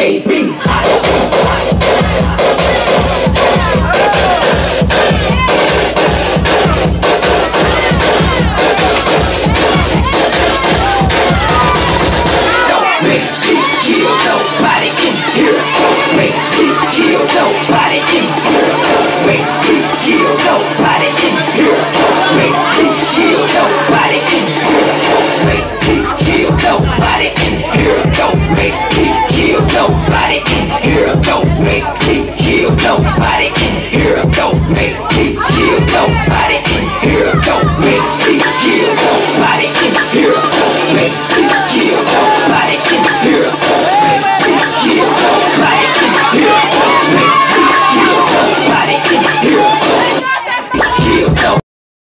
baby. Don't make me kill nobody in here. Don't make me kill nobody in here. Don't make me kill nobody in here. Don't make me kill nobody in here. Don't make me kill nobody in here. Don't make me kill nobody in here. Don't make me kill nobody in here. Don't make